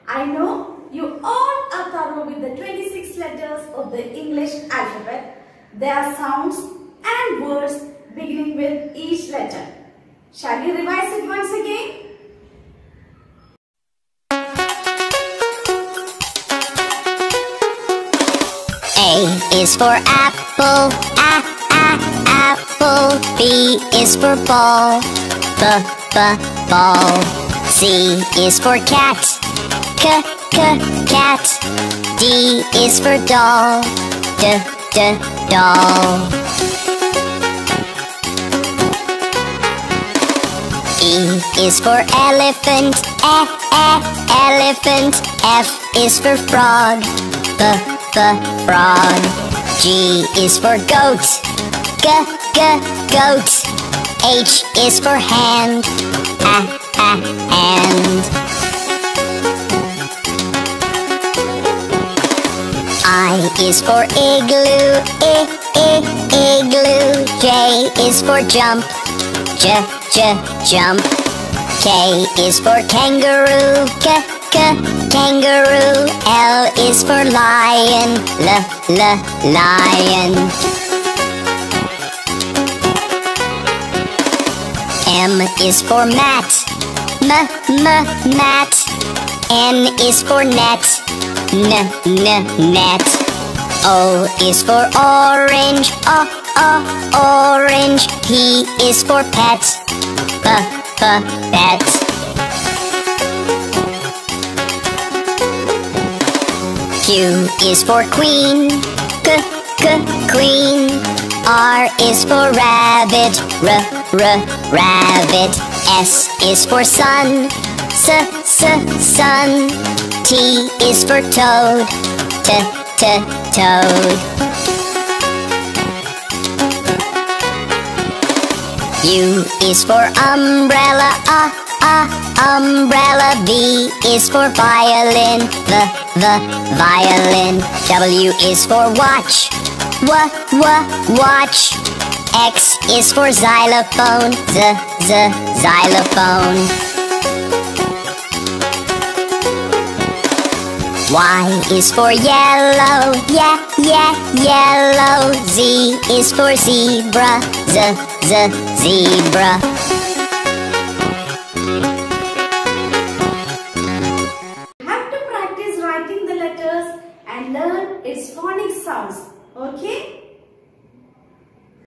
I know you all are thorough with the 26 letters of the English alphabet. There are sounds and words beginning with each letter. Shall we revise it once again? A is for apple, apple. B is for ball, ball. C is for cat, cat. D is for doll, doll. E is for elephant, elephant. F is for frog, frog. G is for goat, goat. H is for hand, hand. I is for igloo, igloo. J is for jump, jump. K is for kangaroo, kangaroo. L is for lion, lion. M is for mat, mat. N is for net, net. O is for orange, orange. P is for pet, pet. Q is for queen, queen. R is for rabbit, rabbit. S is for sun, sun. T is for toad, toad. U is for umbrella, umbrella. V is for violin, the violin. W is for watch, watch. X is for xylophone, xylophone. Y is for yellow, yellow. Z is for zebra, zebra. You have to practice writing the letters and learn its phonic sounds. Okay?